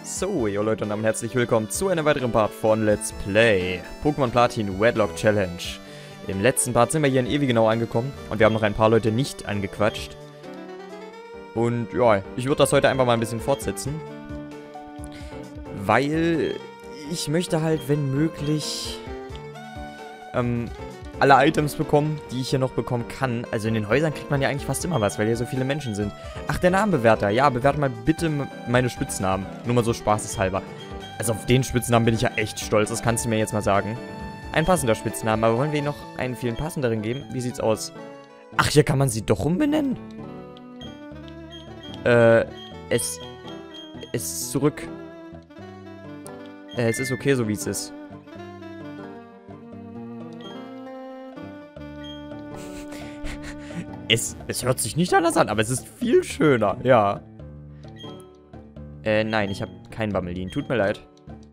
So, ihr Leute und damit herzlich willkommen zu einem weiteren Part von Let's Play Pokémon Platin Wedlocke Challenge. Im letzten Part sind wir hier in Ewigenau angekommen und wir haben noch ein paar Leute nicht angequatscht. Und ja, ich würde das heute einfach mal ein bisschen fortsetzen. Weil ich möchte halt, wenn möglich, alle Items bekommen, die ich hier noch bekommen kann. Also in den Häusern kriegt man ja eigentlich fast immer was, weil hier so viele Menschen sind. Ach, der Namenbewerter. Ja, bewerte mal bitte meine Spitznamen. Nur mal so spaßeshalber. Also auf den Spitznamen bin ich ja echt stolz. Das kannst du mir jetzt mal sagen. Ein passender Spitznamen. Aber wollen wir ihnen noch einen viel passenderen geben? Wie sieht's aus? Ach, hier kann man sie doch umbenennen? Es ist zurück. Es ist okay, so wie es ist. Es hört sich nicht anders an, aber es ist viel schöner, ja. Nein, ich habe keinen Bammelin. Tut mir leid.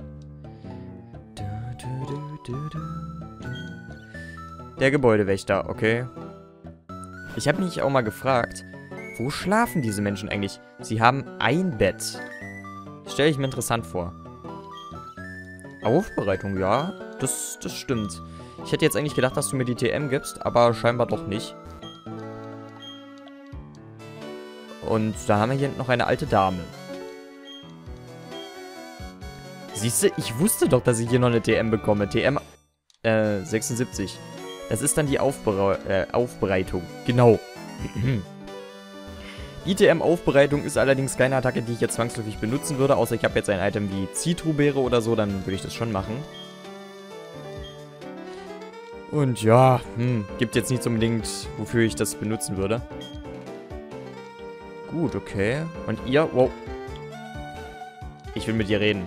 Der Gebäudewächter, okay. Ich habe mich auch mal gefragt, wo schlafen diese Menschen eigentlich? Sie haben ein Bett. Stelle ich mir interessant vor. Aufbereitung, ja, das stimmt. Ich hätte jetzt eigentlich gedacht, dass du mir die TM gibst, aber scheinbar doch nicht. Und da haben wir hier noch eine alte Dame. Siehst du, ich wusste doch, dass ich hier noch eine TM bekomme. TM 76. Das ist dann die Aufbereitung. Genau. Die TM-Aufbereitung ist allerdings keine Attacke, die ich jetzt zwangsläufig benutzen würde. Außer ich habe jetzt ein Item wie Zitrusbeere oder so, dann würde ich das schon machen. Und ja, gibt jetzt nichts unbedingt, wofür ich das benutzen würde. Gut, okay. Und ihr? Wow. Ich will mit dir reden.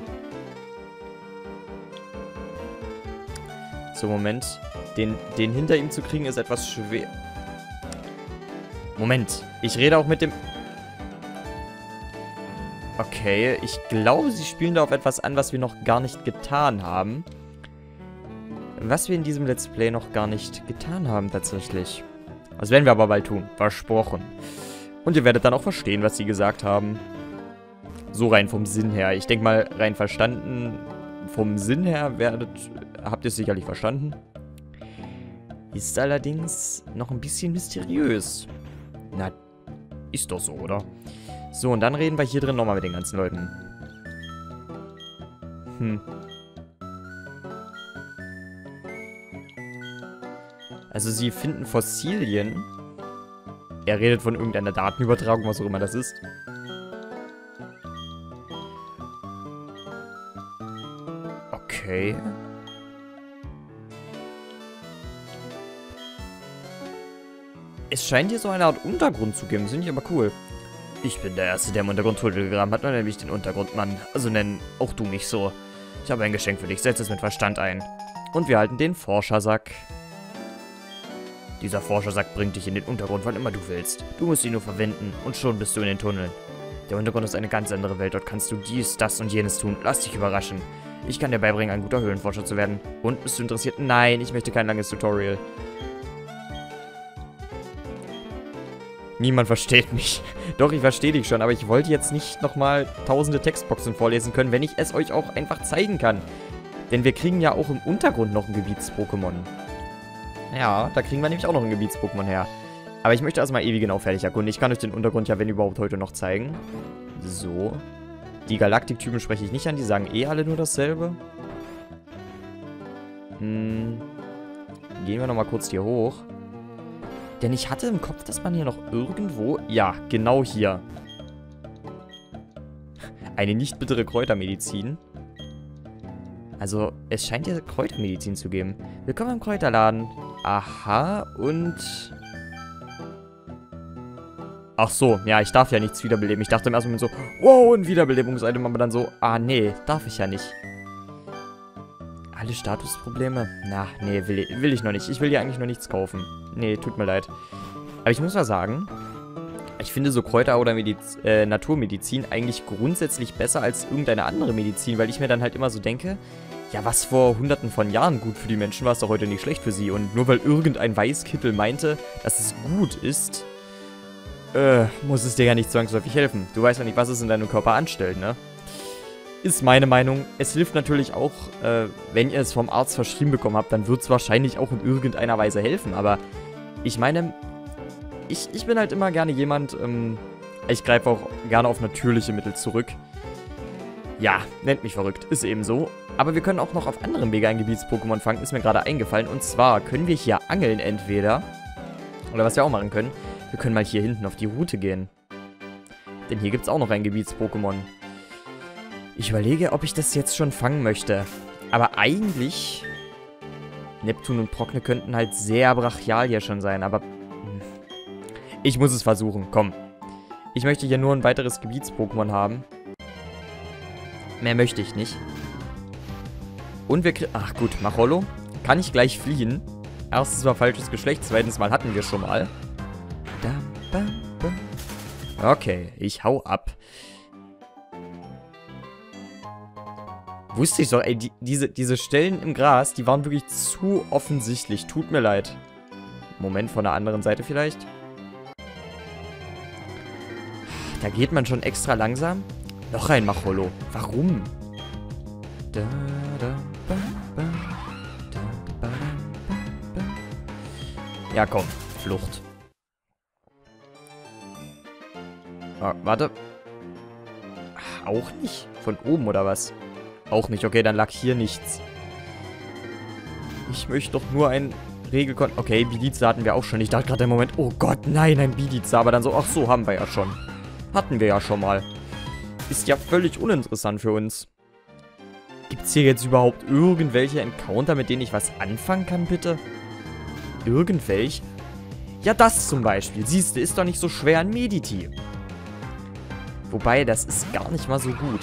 So, Moment. Den hinter ihm zu kriegen ist etwas schwer. Moment. Ich rede auch mit dem... Okay, ich glaube, sie spielen da auf etwas an, was wir noch gar nicht getan haben. Was wir in diesem Let's Play noch gar nicht getan haben, tatsächlich. Das werden wir aber bald tun. Versprochen. Und ihr werdet dann auch verstehen, was sie gesagt haben. So rein vom Sinn her. Ich denke mal, rein verstanden, vom Sinn her habt ihr es sicherlich verstanden. Ist allerdings noch ein bisschen mysteriös. Na, ist doch so, oder? So, und dann reden wir hier drin nochmal mit den ganzen Leuten. Also sie finden Fossilien. Er redet von irgendeiner Datenübertragung, was auch immer das ist. Okay. Es scheint hier so eine Art Untergrund zu geben. Das finde ich aber cool. Ich bin der Erste, der im Untergrund Tunnel gegraben hat. Und nämlich den Untergrundmann. Also nenn auch du mich so. Ich habe ein Geschenk für dich. Setz es mit Verstand ein. Und wir halten den Forschersack. Dieser Forschersack bringt dich in den Untergrund, wann immer du willst. Du musst ihn nur verwenden und schon bist du in den Tunneln. Der Untergrund ist eine ganz andere Welt. Dort kannst du dies, das und jenes tun. Lass dich überraschen. Ich kann dir beibringen, ein guter Höhlenforscher zu werden. Und, bist du interessiert? Nein, ich möchte kein langes Tutorial. Niemand versteht mich. Doch, ich verstehe dich schon, aber ich wollte jetzt nicht nochmal tausende Textboxen vorlesen können, wenn ich es euch auch einfach zeigen kann. Denn wir kriegen ja auch im Untergrund noch ein Gebiets-Pokémon. Ja, da kriegen wir nämlich auch noch ein Gebiets-Pokémon her. Aber ich möchte erstmal Ewigenau fertig erkunden. Ich kann euch den Untergrund ja, wenn überhaupt, heute noch zeigen. So. Die Galaktiktypen spreche ich nicht an. Die sagen eh alle nur dasselbe. Gehen wir nochmal kurz hier hoch. Denn ich hatte im Kopf, dass man hier noch irgendwo... Ja, genau hier. Eine nicht bittere Kräutermedizin. Also, es scheint hier Kräutermedizin zu geben. Willkommen im Kräuterladen. Aha, und... Ach so, ja, ich darf ja nichts wiederbeleben. Ich dachte im ersten Moment so, wow, ein Wiederbelebungsitem, aber dann so, ah, nee, darf ich ja nicht. Alle Statusprobleme? Na, nee, will ich noch nicht. Ich will ja eigentlich noch nichts kaufen. Nee, tut mir leid. Aber ich muss mal sagen, ich finde so Kräuter- oder Naturmedizin eigentlich grundsätzlich besser als irgendeine andere Medizin, weil ich mir dann halt immer so denke, ja, was vor hunderten von Jahren gut für die Menschen war, ist doch heute nicht schlecht für sie. Und nur weil irgendein Weißkittel meinte, dass es gut ist, muss es dir ja nicht zwangsläufig helfen. Du weißt ja nicht, was es in deinem Körper anstellt, ne? Ist meine Meinung. Es hilft natürlich auch, wenn ihr es vom Arzt verschrieben bekommen habt, dann wird es wahrscheinlich auch in irgendeiner Weise helfen. Aber ich meine, ich bin halt immer gerne jemand, ich greife auch gerne auf natürliche Mittel zurück. Ja, nennt mich verrückt, ist eben so. Aber wir können auch noch auf anderen Wege ein Gebiets-Pokémon fangen, ist mir gerade eingefallen. Und zwar können wir hier angeln entweder, oder was wir auch machen können, wir können mal hier hinten auf die Route gehen. Denn hier gibt es auch noch ein Gebiets-Pokémon. Ich überlege, ob ich das jetzt schon fangen möchte. Aber eigentlich, Neptun und Progne könnten halt sehr brachial hier schon sein, aber ich muss es versuchen, komm. Ich möchte hier nur ein weiteres Gebiets-Pokémon haben. Mehr möchte ich nicht. Und wir kriegen... Ach gut, Macholo. Kann ich gleich fliehen. Erstens war falsches Geschlecht, zweitens mal hatten wir schon mal. Okay, ich hau ab. Wusste ich doch, ey, diese Stellen im Gras, die waren wirklich zu offensichtlich. Tut mir leid. Moment, von der anderen Seite vielleicht. Da geht man schon extra langsam. Noch ein Macholo. Warum? Ja, komm. Flucht. Oh, warte. Ach, auch nicht? Von oben oder was? Auch nicht. Okay, dann lag hier nichts. Ich möchte doch nur ein Regelkon... Okay, Bidizza hatten wir auch schon. Ich dachte gerade im Moment, oh Gott, nein, ein Bidizza. Aber dann so, ach so, haben wir ja schon. Hatten wir ja schon mal. Ist ja völlig uninteressant für uns. Gibt es hier jetzt überhaupt irgendwelche Encounter, mit denen ich was anfangen kann, bitte? Irgendwelche? Ja, das zum Beispiel. Siehst du, ist doch nicht so schwer ein Mediti. Wobei, das ist gar nicht mal so gut.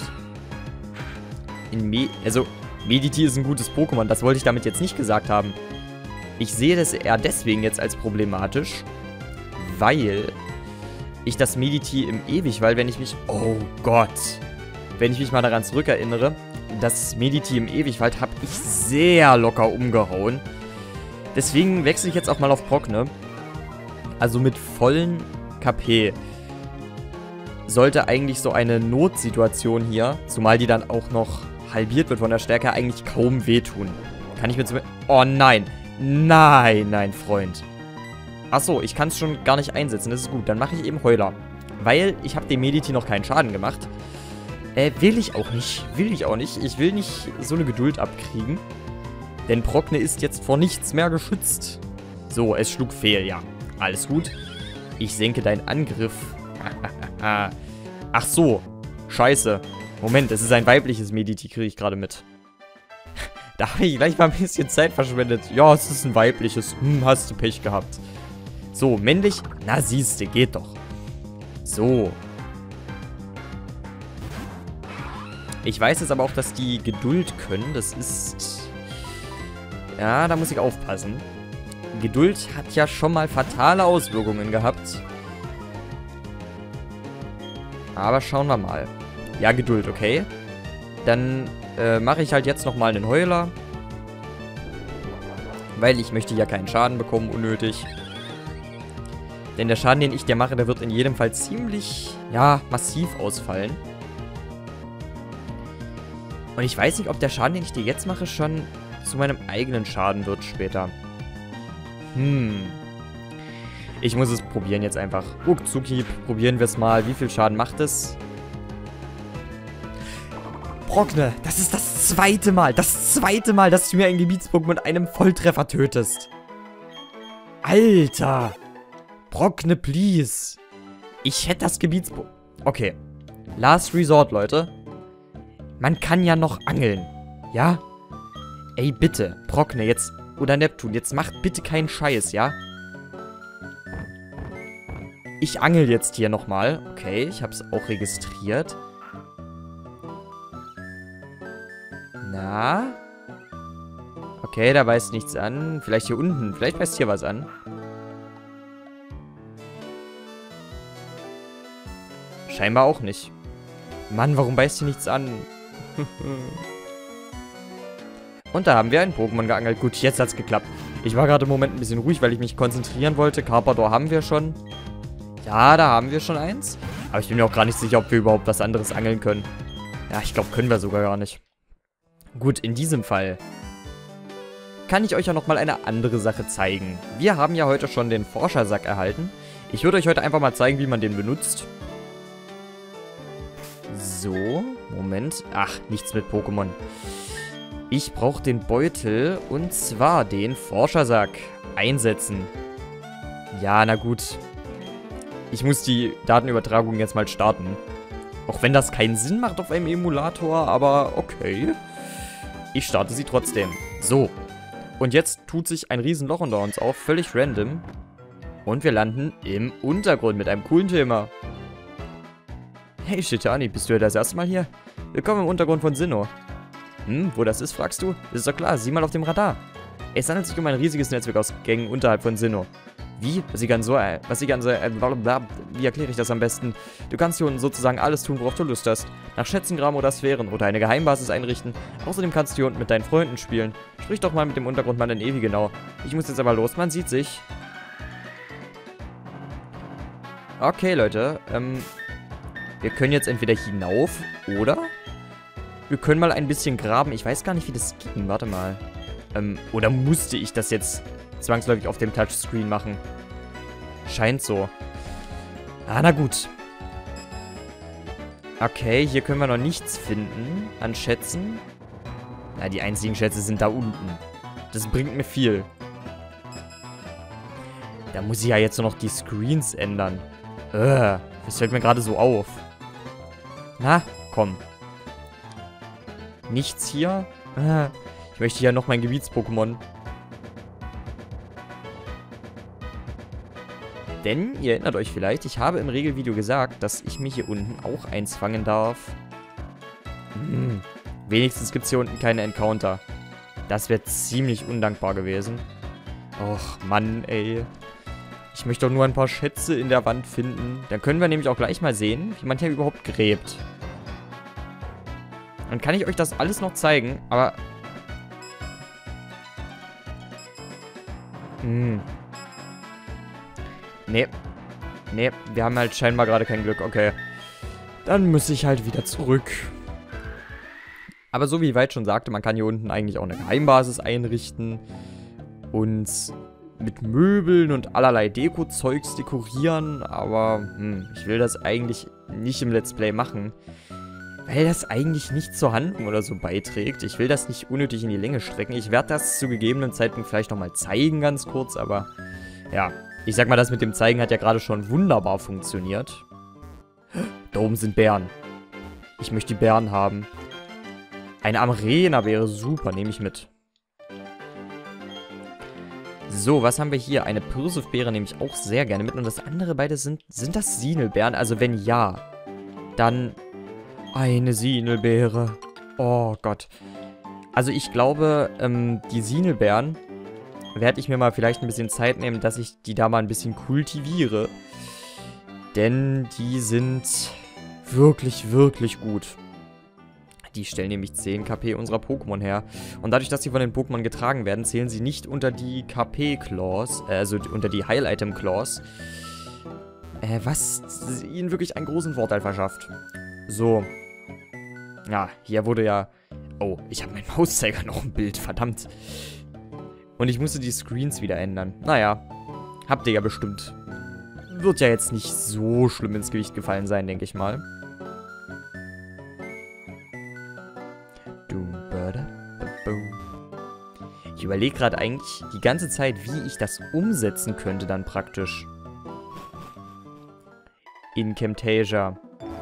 Also, Mediti ist ein gutes Pokémon. Das wollte ich damit jetzt nicht gesagt haben. Ich sehe das eher deswegen jetzt als problematisch, weil ich das Mediti im Ewigwald, wenn ich mich... Oh Gott. Wenn ich mich mal daran zurückerinnere, das Mediti im Ewigwald habe ich sehr locker umgehauen. Deswegen wechsle ich jetzt auch mal auf Progne. Also mit vollen KP sollte eigentlich so eine Notsituation hier, zumal die dann auch noch halbiert wird von der Stärke, eigentlich kaum wehtun. Kann ich mir zum... Oh nein. Nein, nein, Freund. Achso, ich kann es schon gar nicht einsetzen. Das ist gut. Dann mache ich eben Heuler. Weil ich habe dem Mediti noch keinen Schaden gemacht. Will ich auch nicht. Will ich auch nicht. Ich will nicht so eine Geduld abkriegen. Denn Progne ist jetzt vor nichts mehr geschützt. So, es schlug fehl, ja. Alles gut. Ich senke deinen Angriff. Ach so. Scheiße. Moment, es ist ein weibliches Mediti, kriege ich gerade mit. Da habe ich gleich mal ein bisschen Zeit verschwendet. Ja, es ist ein weibliches. Hast du Pech gehabt. So, männlich. Na, siehste, geht doch. So. Ich weiß jetzt aber auch, dass die Geduld können. Das ist... Ja, da muss ich aufpassen. Geduld hat ja schon mal fatale Auswirkungen gehabt. Aber schauen wir mal. Ja, Geduld, okay. Dann mache ich halt jetzt nochmal einen Heuler. Weil ich möchte ja keinen Schaden bekommen, unnötig. Denn der Schaden, den ich dir mache, der wird in jedem Fall ziemlich, ja, massiv ausfallen. Und ich weiß nicht, ob der Schaden, den ich dir jetzt mache, schon zu meinem eigenen Schaden wird später. Ich muss es probieren jetzt einfach. Ruckzucki, probieren wir es mal. Wie viel Schaden macht es? Progne, das ist das zweite Mal. Das zweite Mal, dass du mir ein Gebiets-Pokémon mit einem Volltreffer tötest. Alter. Progne, please. Ich hätte das Gebiets-Pokémon... Okay. Last Resort, Leute. Man kann ja noch angeln. Ja? Ey, bitte. Progne, jetzt... Oder Neptun, jetzt macht bitte keinen Scheiß, ja? Ich angel jetzt hier nochmal. Okay, ich habe es auch registriert. Na? Okay, da weist nichts an. Vielleicht hier unten. Vielleicht weist hier was an. Scheinbar auch nicht. Mann, warum weist hier nichts an? Und da haben wir ein Pokémon geangelt. Gut, jetzt hat's geklappt. Ich war gerade im Moment ein bisschen ruhig, weil ich mich konzentrieren wollte. Carpador haben wir schon. Ja, da haben wir schon eins. Aber ich bin mir auch gar nicht sicher, ob wir überhaupt was anderes angeln können. Ja, ich glaube, können wir sogar gar nicht. Gut, in diesem Fall kann ich euch ja nochmal eine andere Sache zeigen. Wir haben ja heute schon den Forschersack erhalten. Ich würde euch heute einfach mal zeigen, wie man den benutzt. So, Moment. Ach, nichts mit Pokémon. Ich brauche den Beutel und zwar den Forschersack einsetzen. Ja, na gut. Ich muss die Datenübertragung jetzt mal starten. Auch wenn das keinen Sinn macht auf einem Emulator, aber okay. Ich starte sie trotzdem. So. Und jetzt tut sich ein Riesenloch unter uns auf, völlig random. Und wir landen im Untergrund mit einem coolen Thema. Hey Shitani, bist du ja das erste Mal hier? Willkommen im Untergrund von Sinnoh. Wo das ist, fragst du? Das ist doch klar, sieh mal auf dem Radar. Es handelt sich um ein riesiges Netzwerk aus Gängen unterhalb von Sinnoh. Wie? Wie erkläre ich das am besten? Du kannst hier unten sozusagen alles tun, worauf du Lust hast. Nach Schätzen graben oder Sphären oder eine Geheimbasis einrichten. Außerdem kannst du hier unten mit deinen Freunden spielen. Sprich doch mal mit dem Untergrundmann in Evi genau. Ich muss jetzt aber los, man sieht sich. Okay, Leute. Wir können jetzt entweder hinauf oder wir können mal ein bisschen graben. Ich weiß gar nicht, wie das ging. Warte mal. Oder musste ich das jetzt zwangsläufig auf dem Touchscreen machen? Scheint so. Ah, na gut. Okay, hier können wir noch nichts finden an Schätzen. Na, die einzigen Schätze sind da unten. Das bringt mir viel. Da muss ich ja jetzt nur noch die Screens ändern. Das fällt mir gerade so auf. Na, komm. Nichts hier. Ich möchte ja noch mein Gebiets-Pokémon. Denn, ihr erinnert euch vielleicht, ich habe im Regelvideo gesagt, dass ich mir hier unten auch eins fangen darf. Wenigstens gibt es hier unten keine Encounter. Das wäre ziemlich undankbar gewesen. Och, Mann, ey. Ich möchte doch nur ein paar Schätze in der Wand finden. Dann können wir nämlich auch gleich mal sehen, wie man hier überhaupt gräbt. Dann kann ich euch das alles noch zeigen, aber... Nee. Nee, wir haben halt scheinbar gerade kein Glück. Okay. Dann muss ich halt wieder zurück. Aber so wie Veit schon sagte, man kann hier unten eigentlich auch eine Geheimbasis einrichten. Und mit Möbeln und allerlei Deko-Zeugs dekorieren. Aber ich will das eigentlich nicht im Let's Play machen. Weil das eigentlich nicht zur Handlung oder so beiträgt. Ich will das nicht unnötig in die Länge strecken. Ich werde das zu gegebenen Zeitpunkt vielleicht nochmal zeigen, ganz kurz. Aber ja, ich sag mal, das mit dem Zeigen hat ja gerade schon wunderbar funktioniert. Da oben sind Bären. Ich möchte die Bären haben. Eine Amrena wäre super, nehme ich mit. So, was haben wir hier? Eine Pyrrhusbeere nehme ich auch sehr gerne mit. Und das andere beide sind das Sinelbeeren? Also wenn ja, dann eine Sinelbeere. Oh Gott. Also ich glaube, die Sinelbeeren werde ich mir mal vielleicht ein bisschen Zeit nehmen, dass ich die da mal ein bisschen kultiviere. Denn die sind wirklich, wirklich gut. Die stellen nämlich 10 KP unserer Pokémon her. Und dadurch, dass sie von den Pokémon getragen werden, zählen sie nicht unter die KP-Claws, also unter die Heil-Item-Claws. Was ihnen wirklich einen großen Vorteil verschafft. So. Ja, hier wurde ja... Oh, ich habe meinen Mauszeiger noch im Bild, verdammt. Und ich musste die Screens wieder ändern. Naja, habt ihr ja bestimmt. Wird ja jetzt nicht so schlimm ins Gewicht gefallen sein, denke ich mal. Ich überlege gerade eigentlich die ganze Zeit, wie ich das umsetzen könnte dann praktisch. In Camtasia.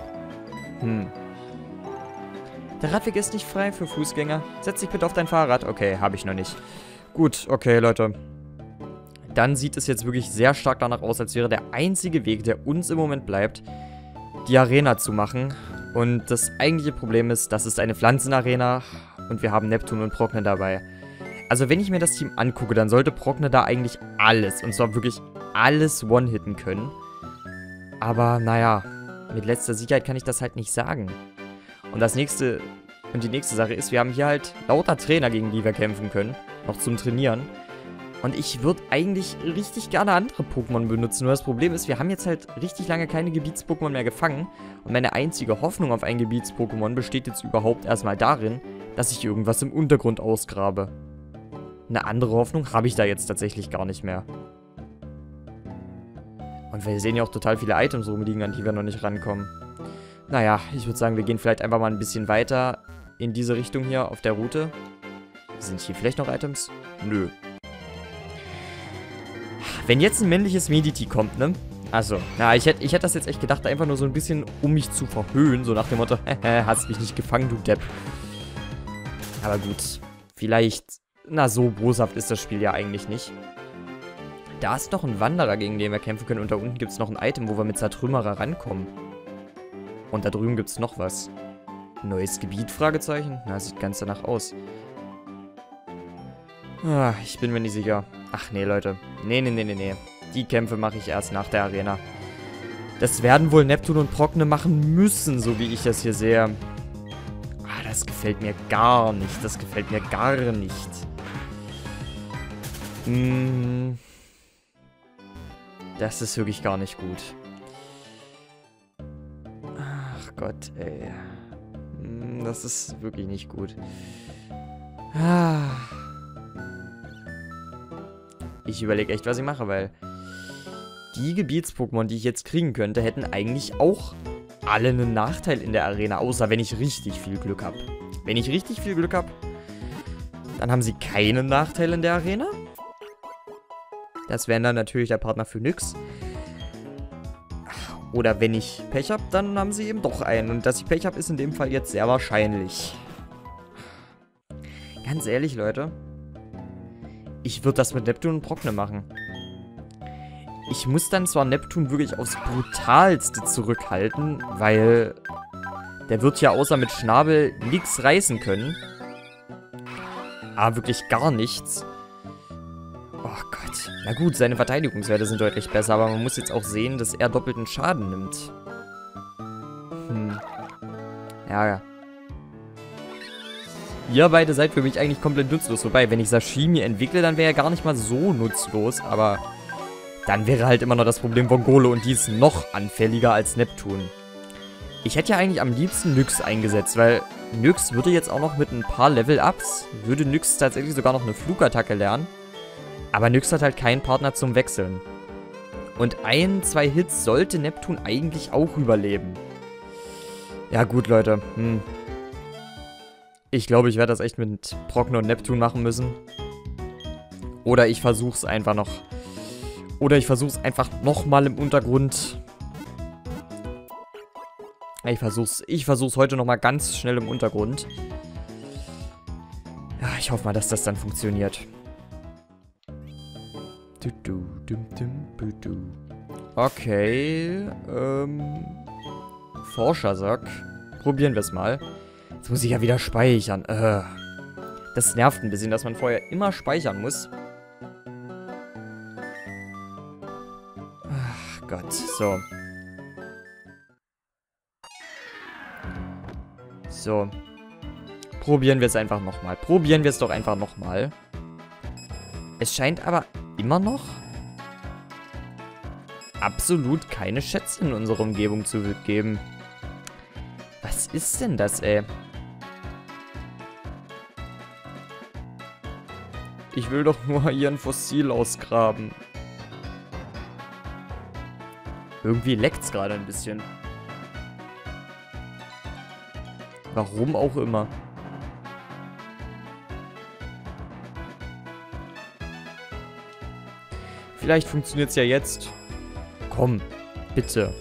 Der Radweg ist nicht frei für Fußgänger. Setz dich bitte auf dein Fahrrad. Okay, habe ich noch nicht. Gut, okay, Leute. Dann sieht es jetzt wirklich sehr stark danach aus, als wäre der einzige Weg, der uns im Moment bleibt, die Arena zu machen. Und das eigentliche Problem ist, das ist eine Pflanzenarena und wir haben Neptun und Progne dabei. Also wenn ich mir das Team angucke, dann sollte Progne da eigentlich alles, und zwar wirklich alles one-hitten können. Aber naja, mit letzter Sicherheit kann ich das halt nicht sagen. Und die nächste Sache ist, wir haben hier halt lauter Trainer, gegen die wir kämpfen können, noch zum Trainieren. Und ich würde eigentlich richtig gerne andere Pokémon benutzen. Nur das Problem ist, wir haben jetzt halt richtig lange keine Gebiets-Pokémon mehr gefangen. Und meine einzige Hoffnung auf ein Gebiets-Pokémon besteht jetzt überhaupt erstmal darin, dass ich irgendwas im Untergrund ausgrabe. Eine andere Hoffnung habe ich da jetzt tatsächlich gar nicht mehr. Und wir sehen ja auch total viele Items rumliegen, an die wir noch nicht rankommen. Naja, ich würde sagen, wir gehen vielleicht einfach mal ein bisschen weiter in diese Richtung hier auf der Route. Sind hier vielleicht noch Items? Nö. Wenn jetzt ein männliches Mediti kommt, ne? Also, na, ich hätte das jetzt echt gedacht, einfach nur so ein bisschen, um mich zu verhöhnen. So nach dem Motto, hast mich nicht gefangen, du Depp. Aber gut, vielleicht, na, so boshaft ist das Spiel ja eigentlich nicht. Da ist noch ein Wanderer, gegen den wir kämpfen können. Und da unten gibt es noch ein Item, wo wir mit Zertrümmerer rankommen. Und da drüben gibt es noch was. Neues Gebiet, Fragezeichen? Na, sieht ganz danach aus. Ah, ich bin mir nicht sicher. Ach nee, Leute. Nee. Die Kämpfe mache ich erst nach der Arena. Das werden wohl Neptun und Progne machen müssen, so wie ich das hier sehe. Ah, das gefällt mir gar nicht. Das gefällt mir gar nicht. Das ist wirklich gar nicht gut. Ach Gott, ey. Das ist wirklich nicht gut. Ich überlege echt, was ich mache, weil die Gebiets-Pokémon, die ich jetzt kriegen könnte, hätten eigentlich auch alle einen Nachteil in der Arena, außer wenn ich richtig viel Glück habe. Wenn ich richtig viel Glück habe, dann haben sie keinen Nachteil in der Arena. Das wären dann natürlich der Partner für nix. Oder wenn ich Pech habe, dann haben sie eben doch einen. Und dass ich Pech habe, ist in dem Fall jetzt sehr wahrscheinlich. Ganz ehrlich, Leute. Ich würde das mit Neptun und Progne machen. Ich muss dann zwar Neptun wirklich aufs Brutalste zurückhalten, weil der wird ja außer mit Schnabel nichts reißen können. Aber wirklich gar nichts. Oh Gott. Na gut, seine Verteidigungswerte sind deutlich besser, aber man muss jetzt auch sehen, dass er doppelten Schaden nimmt. Ja. Ihr beide seid für mich eigentlich komplett nutzlos. Wobei, wenn ich Sashimi entwickle, dann wäre er gar nicht mal so nutzlos. Aber dann wäre halt immer noch das Problem von Golo und die ist noch anfälliger als Neptun. Ich hätte ja eigentlich am liebsten Nyx eingesetzt, weil Nyx würde jetzt auch noch mit ein paar Level-Ups, würde Nyx tatsächlich sogar noch eine Flugattacke lernen. Aber Nyx hat halt keinen Partner zum Wechseln. Und 1-2 Hits sollte Neptun eigentlich auch überleben. Ja gut, Leute. Ich glaube, ich werde das echt mit Progne und Neptun machen müssen. Oder ich versuche es einfach noch. Oder ich versuche es einfach nochmal im Untergrund. Ich versuch's heute nochmal ganz schnell im Untergrund. Ja, ich hoffe mal, dass das dann funktioniert. Okay. Forschersack. Probieren wir es mal. Jetzt muss ich ja wieder speichern. Das nervt ein bisschen, dass man vorher immer speichern muss. Ach Gott, so. So. Probieren wir es einfach nochmal. Probieren wir es doch einfach nochmal. Es scheint aber immer noch absolut keine Schätze in unserer Umgebung zu geben. Was ist denn das, ey? Ich will doch nur hier ein Fossil ausgraben. Irgendwie leckt's gerade ein bisschen. Warum auch immer. Vielleicht funktioniert's ja jetzt. Komm, bitte.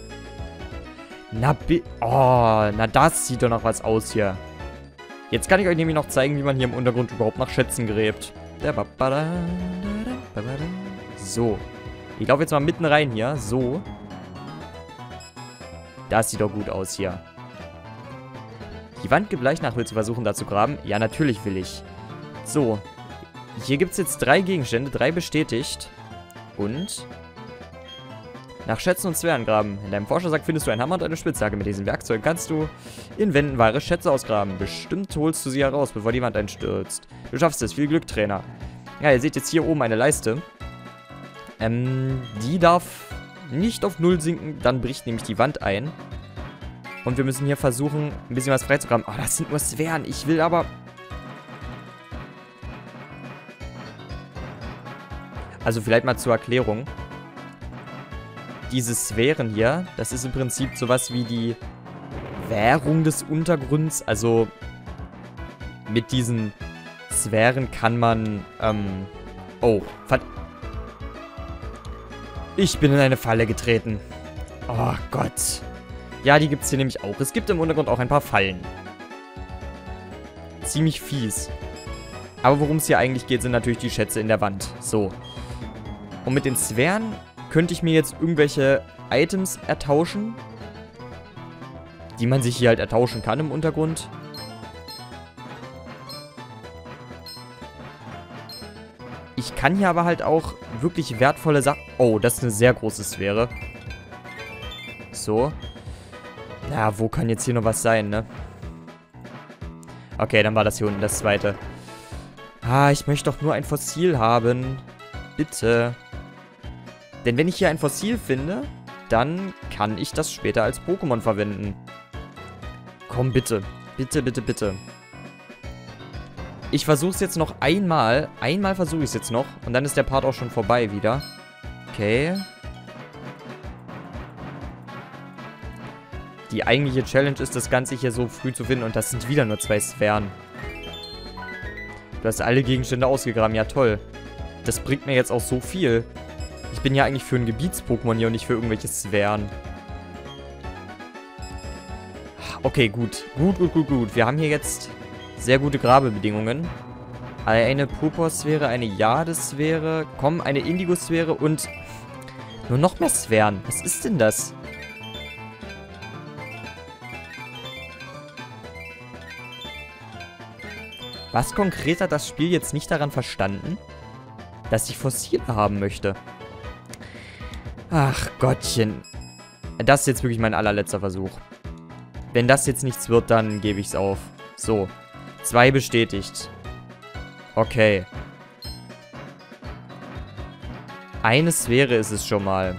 Na, das sieht doch noch was aus hier. Jetzt kann ich euch nämlich noch zeigen, wie man hier im Untergrund überhaupt nach Schätzen gräbt. So. Ich laufe jetzt mal mitten rein hier. So. Das sieht doch gut aus hier. Die Wand gebleicht nach. Willst du versuchen, da zu graben? Ja, natürlich will ich. So. Hier gibt es jetzt 3 Gegenstände. 3 bestätigt. Und nach Schätzen und Sphären graben. In deinem Forschersack findest du einen Hammer und eine Spitzhacke. Mit diesen Werkzeugen kannst du in Wänden wahre Schätze ausgraben. Bestimmt holst du sie heraus, bevor die Wand einstürzt. Du schaffst es. Viel Glück, Trainer. Ja, ihr seht jetzt hier oben eine Leiste. Die darf nicht auf 0 sinken, dann bricht nämlich die Wand ein. Und wir müssen hier versuchen, ein bisschen was freizugraben. Oh, das sind nur Sphären. Ich will aber... Also vielleicht mal zur Erklärung. Diese Sphären hier, das ist im Prinzip sowas wie die Währung des Untergrunds. Also mit diesen Sphären kann man... Oh, ich bin in eine Falle getreten. Oh Gott. Ja, die gibt es hier nämlich auch. Es gibt im Untergrund auch ein paar Fallen. Ziemlich fies. Aber worum es hier eigentlich geht, sind natürlich die Schätze in der Wand. So. Und mit den Sphären könnte ich mir jetzt irgendwelche Items ertauschen. Die man sich hier halt ertauschen kann im Untergrund. Ich kann hier aber halt auch wirklich wertvolle Sachen... Oh, das ist eine sehr große Sphäre. So. Na, wo kann jetzt hier noch was sein, ne? Okay, dann war das hier unten das zweite. Ah, ich möchte doch nur ein Fossil haben. Bitte. Denn wenn ich hier ein Fossil finde, dann kann ich das später als Pokémon verwenden. Komm, bitte. Bitte, bitte, bitte. Ich versuche es jetzt noch einmal. Einmal versuche ich es jetzt noch. Und dann ist der Part auch schon vorbei wieder. Okay. Die eigentliche Challenge ist, das Ganze hier so früh zu finden. Und das sind wieder nur 2 Sphären. Du hast alle Gegenstände ausgegraben. Ja, toll. Das bringt mir jetzt auch so viel. Ich bin ja eigentlich für ein Gebiets-Pokémon hier und nicht für irgendwelche Sphären. Okay, gut. Gut. Wir haben hier jetzt sehr gute Grabebedingungen. Eine Purpursphäre, eine Jadesphäre. Komm, eine Indigo-Sphäre und nur noch mehr Sphären. Was ist denn das? Was konkret hat das Spiel jetzt nicht daran verstanden, dass ich Fossile haben möchte? Ach Gottchen. Das ist jetzt wirklich mein allerletzter Versuch. Wenn das jetzt nichts wird, dann gebe ich es auf. So. 2 bestätigt. Okay. Eine Sphäre ist es schon mal.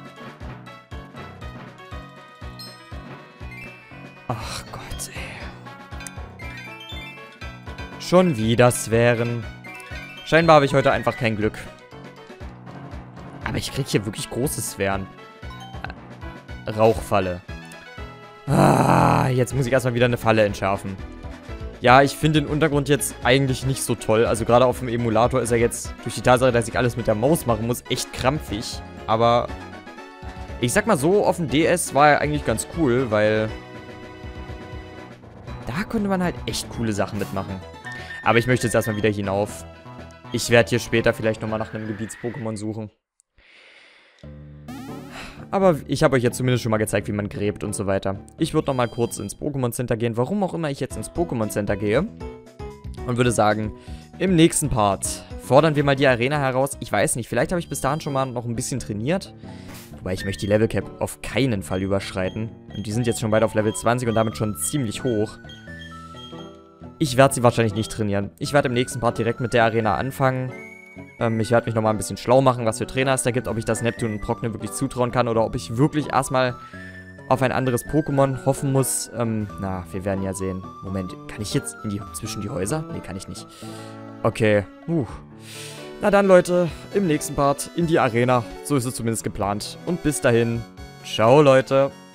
Ach Gott, ey. Schon wieder Sphären. Scheinbar habe ich heute einfach kein Glück. Aber ich kriege hier wirklich große Sphären. Rauchfalle. Ah, jetzt muss ich erstmal wieder eine Falle entschärfen. Ja, ich finde den Untergrund jetzt eigentlich nicht so toll. Also gerade auf dem Emulator ist er jetzt durch die Tatsache, dass ich alles mit der Maus machen muss, echt krampfig. Aber ich sag mal so, auf dem DS war er eigentlich ganz cool, weil da konnte man halt echt coole Sachen mitmachen. Aber ich möchte jetzt erstmal wieder hinauf. Ich werde hier später vielleicht nochmal nach einem Gebiets-Pokémon suchen. Aber ich habe euch jetzt zumindest schon mal gezeigt, wie man gräbt und so weiter. Ich würde nochmal kurz ins Pokémon Center gehen, warum auch immer ich jetzt ins Pokémon Center gehe. Und würde sagen, im nächsten Part fordern wir mal die Arena heraus. Ich weiß nicht, vielleicht habe ich bis dahin schon mal noch ein bisschen trainiert. Wobei ich möchte die Level Cap auf keinen Fall überschreiten. Und die sind jetzt schon weit auf Level 20 und damit schon ziemlich hoch. Ich werde sie wahrscheinlich nicht trainieren. Ich werde im nächsten Part direkt mit der Arena anfangen. Ich werde mich nochmal ein bisschen schlau machen, was für Trainer es da gibt, ob ich das Neptun und Progne wirklich zutrauen kann oder ob ich wirklich erstmal auf ein anderes Pokémon hoffen muss. Na, wir werden ja sehen. Moment, kann ich jetzt zwischen die Häuser? Nee, kann ich nicht. Okay, Na dann, Leute, im nächsten Part in die Arena. So ist es zumindest geplant. Und bis dahin, ciao, Leute.